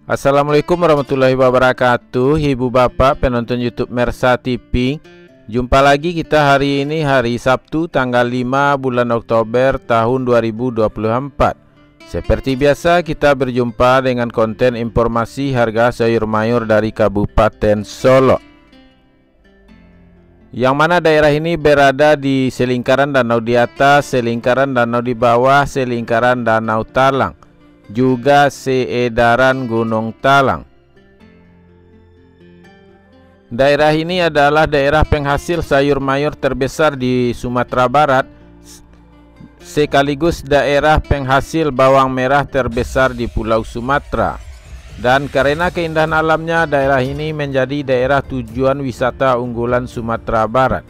Assalamualaikum warahmatullahi wabarakatuh, Ibu Bapak penonton YouTube Mersa TV. Jumpa lagi kita hari ini, hari Sabtu tanggal 5 bulan Oktober tahun 2024. Seperti biasa kita berjumpa dengan konten informasi harga sayur mayur dari Kabupaten Solo, yang mana daerah ini berada di selingkaran danau di atas, selingkaran danau di bawah, selingkaran danau Talang, juga seedaran Gunung Talang. Daerah ini adalah daerah penghasil sayur mayur terbesar di Sumatera Barat, sekaligus daerah penghasil bawang merah terbesar di Pulau Sumatera. Dan karena keindahan alamnya, daerah ini menjadi daerah tujuan wisata unggulan Sumatera Barat.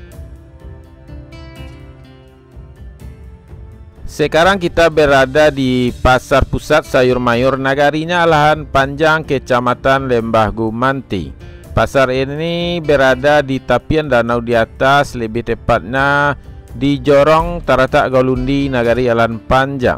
Sekarang kita berada di Pasar Pusat Sayur Mayur Nagarinya Lahan Panjang, Kecamatan Lembah Gumanti. Pasar ini berada di tepian danau di atas, lebih tepatnya di Jorong Taratak Gaulundi, Nagari Lahan Panjang.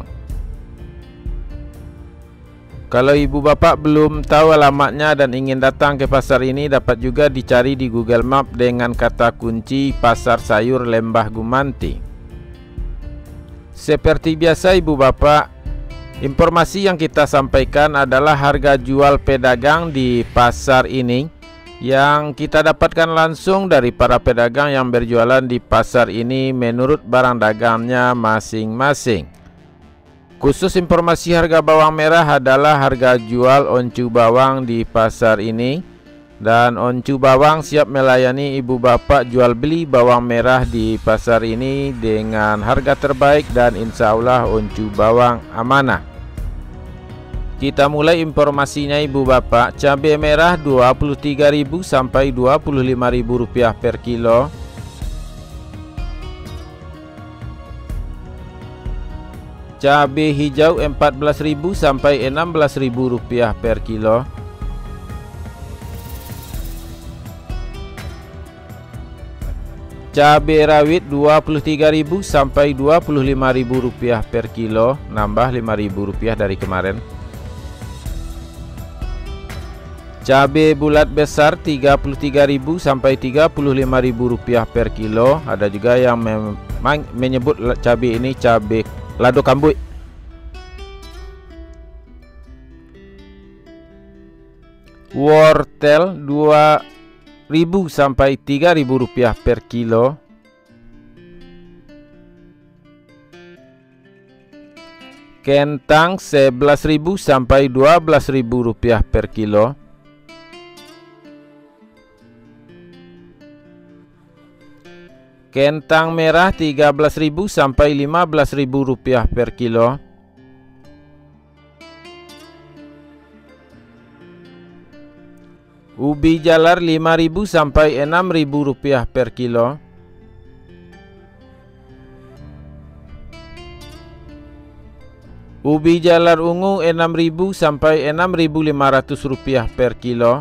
Kalau ibu bapak belum tahu alamatnya dan ingin datang ke pasar ini, dapat juga dicari di Google Map dengan kata kunci Pasar Sayur Lembah Gumanti. Seperti biasa ibu bapak, informasi yang kita sampaikan adalah harga jual pedagang di pasar ini, yang kita dapatkan langsung dari para pedagang yang berjualan di pasar ini menurut barang dagangnya masing-masing. Khusus informasi harga bawang merah adalah harga jual oncu bawang di pasar ini, dan oncu bawang siap melayani ibu bapak jual beli bawang merah di pasar ini dengan harga terbaik, dan insya Allah oncu bawang amanah. Kita mulai informasinya ibu bapak. Cabai merah 23.000 sampai 25.000 rupiah per kilo. Cabai hijau 14.000 sampai 16.000 rupiah per kilo. Cabai rawit 23.000 sampai 25.000 rupiah per kilo, nambah 5.000 rupiah dari kemarin. Cabai bulat besar 33.000 sampai 35.000 rupiah per kilo. Ada juga yang menyebut cabai ini cabai lado kambui. Wortel 2.000 sampai 3.000 rupiah per kilo. Kentang 11.000 sampai 12.000 rupiah per kilo. Kentang merah 13.000 sampai 15.000 rupiah per kilo. Ubi jalar 5.000 sampai 6.000 rupiah per kilo. Ubi jalar ungu 6.000 sampai 6.500 rupiah per kilo.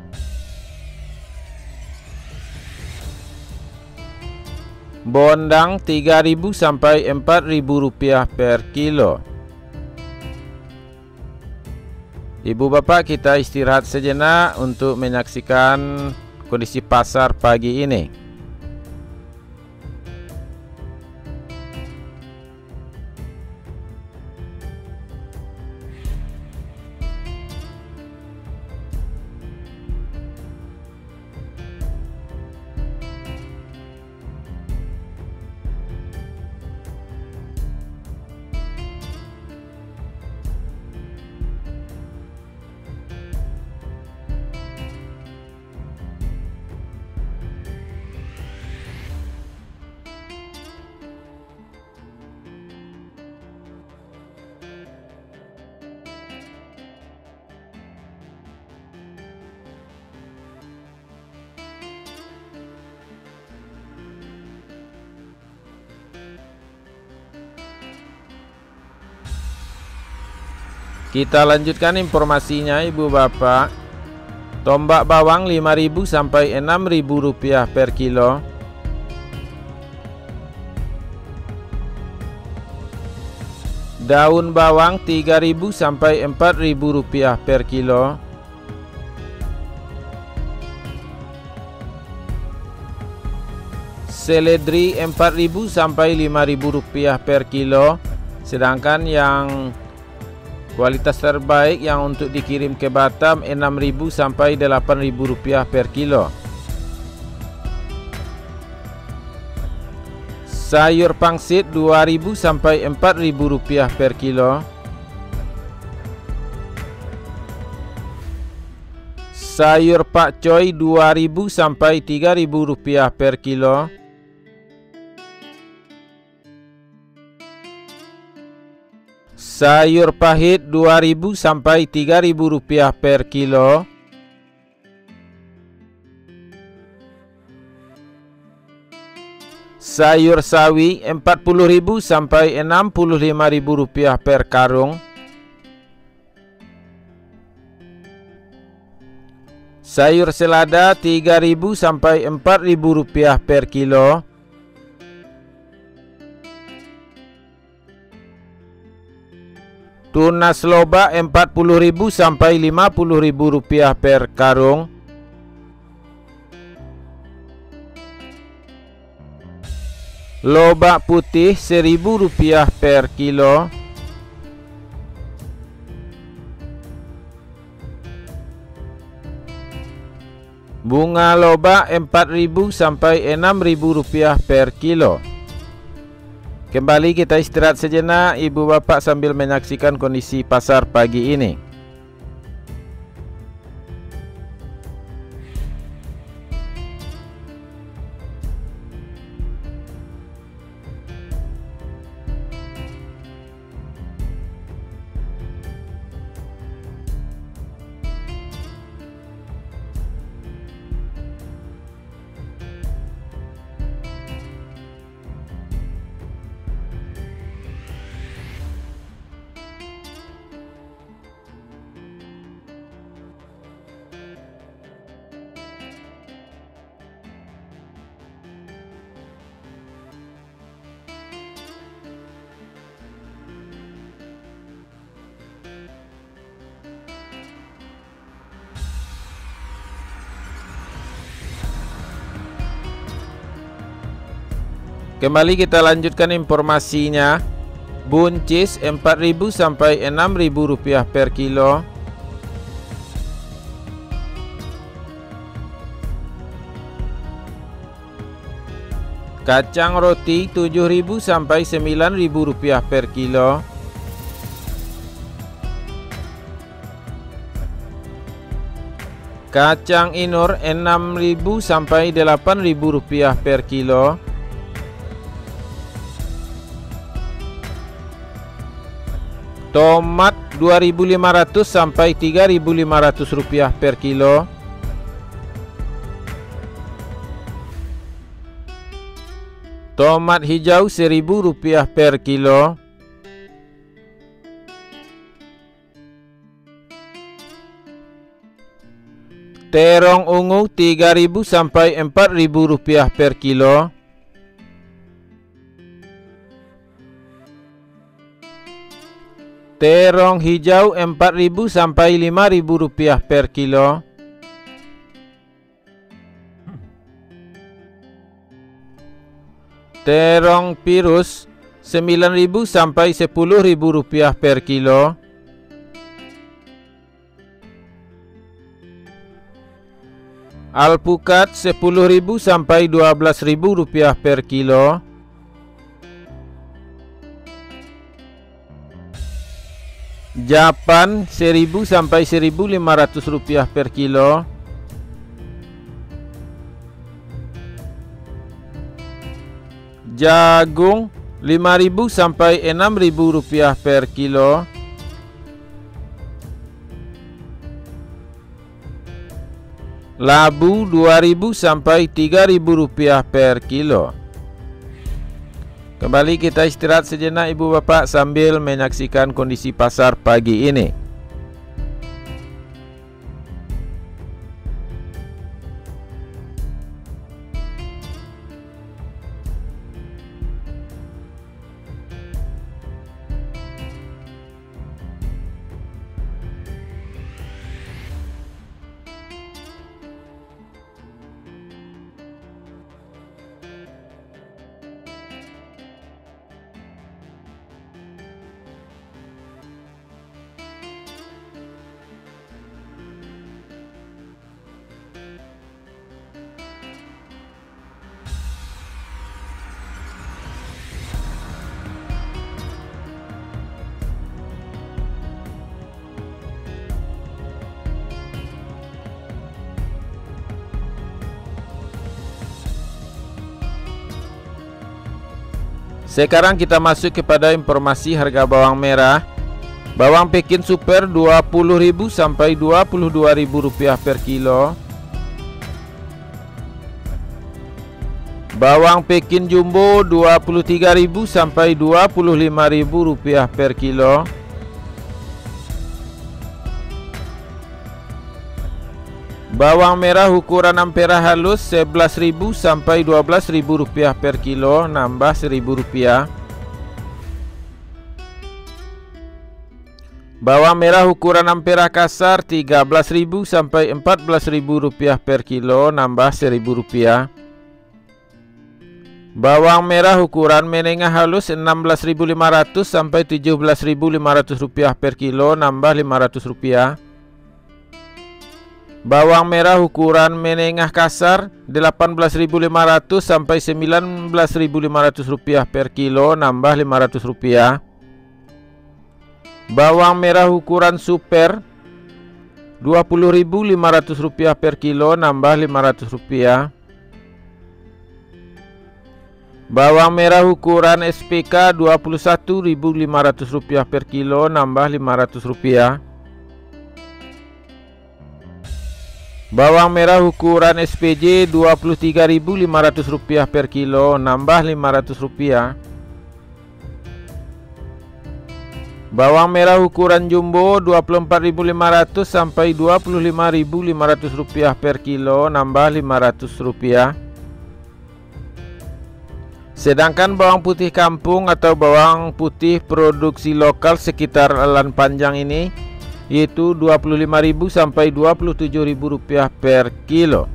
Bondang 3.000 sampai 4.000 rupiah per kilo. Ibu bapak, kita istirahat sejenak untuk menyaksikan kondisi pasar pagi ini. Kita lanjutkan informasinya ibu bapak. Tombak bawang 5.000 sampai 6.000 rupiah per kilo. Daun bawang 3.000 sampai 4.000 rupiah per kilo. Seledri 4.000 sampai 5.000 rupiah per kilo. Sedangkan yang kualitas terbaik yang untuk dikirim ke Batam 6.000 sampai 8.000 rupiah per kilo. Sayur pangsit 2.000 sampai 4.000 rupiah per kilo. Sayur pakcoy 2.000 sampai 3.000 rupiah per kilo. Sayur pahit 2.000 sampai 3.000 rupiah per kilo. Sayur sawi 40.000 sampai 65.000 rupiah per karung. Sayur selada 3.000 sampai 4.000 rupiah per kilo. Tunas loba 40.000 sampai 50.000 rupiah per karung. Lobak putih 1.000 rupiah per kilo. Bunga lobak 4.000 sampai 6.000 rupiah per kilo. Kembali kita istirahat sejenak ibu bapak sambil menyaksikan kondisi pasar pagi ini. Kembali kita lanjutkan informasinya. Buncis 4.000 sampai 6.000 rupiah per kilo. Kacang roti 7.000 sampai 9.000 rupiah per kilo. Kacang inur 6.000 sampai 8.000 rupiah per kilo. Tomat 2.500 sampai 3.500 rupiah per kilo. Tomat hijau 1.000 rupiah per kilo. Terong ungu 3.000 sampai 4.000 rupiah per kilo. Terong hijau 4.000 sampai 5.000 rupiah per kilo. Terong pirus 9.000 sampai 10.000 rupiah per kilo. Alpukat 10.000 sampai 12.000 rupiah per kilo. Japan 1.000 sampai 1.500 rupiah per kilo. Jagung 5.000 sampai 6.000 rupiah per kilo. Labu 2.000 sampai 3.000 rupiah per kilo. Kembali kita istirahat sejenak ibu bapak sambil menyaksikan kondisi pasar pagi ini. Sekarang kita masuk kepada informasi harga bawang merah. Bawang Pekin Super 20.000 sampai 22.000 rupiah per kilo. Bawang Pekin Jumbo 23.000 sampai 25.000 rupiah per kilo. Bawang merah ukuran ampera halus 11.000 sampai 12.000 rupiah per kilo, nambah 1.000 rupiah. Bawang merah ukuran ampera kasar 13.000 sampai 14.000 rupiah per kilo, nambah 1.000 rupiah. Bawang merah ukuran menengah halus 16.500 sampai 17.500 rupiah per kilo, nambah 500 rupiah. Bawang merah ukuran menengah kasar 18.500 sampai 19.500 rupiah per kilo, nambah 500 rupiah. Bawang merah ukuran super 20.500 rupiah per kilo, nambah 500 rupiah. Bawang merah ukuran SPK 21.500 rupiah per kilo, nambah 500 rupiah. Bawang merah ukuran SPJ 23.500 rupiah per kilo, nambah 500 rupiah. Bawang merah ukuran jumbo 24.500 sampai 25.500 rupiah per kilo, nambah 500 rupiah. Sedangkan bawang putih kampung atau bawang putih produksi lokal sekitar Alan Panjang ini yaitu 25.000 sampai 27.000 rupiah per kilo.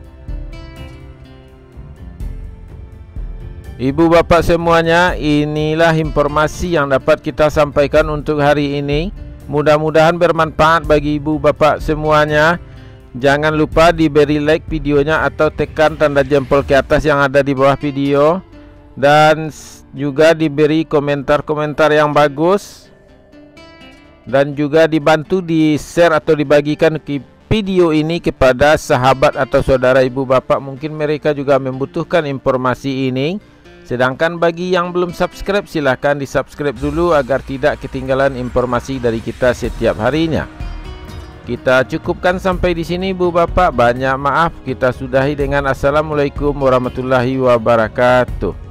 Ibu bapak semuanya, inilah informasi yang dapat kita sampaikan untuk hari ini. Mudah-mudahan bermanfaat bagi ibu bapak semuanya. Jangan lupa diberi like videonya atau tekan tanda jempol ke atas yang ada di bawah video. Dan juga diberi komentar-komentar yang bagus. Dan juga dibantu di share atau dibagikan ke video ini kepada sahabat atau saudara ibu bapak. Mungkin mereka juga membutuhkan informasi ini. Sedangkan bagi yang belum subscribe, silahkan di subscribe dulu agar tidak ketinggalan informasi dari kita setiap harinya. Kita cukupkan sampai di sini ibu bapak. Banyak maaf, kita sudahi dengan assalamualaikum warahmatullahi wabarakatuh.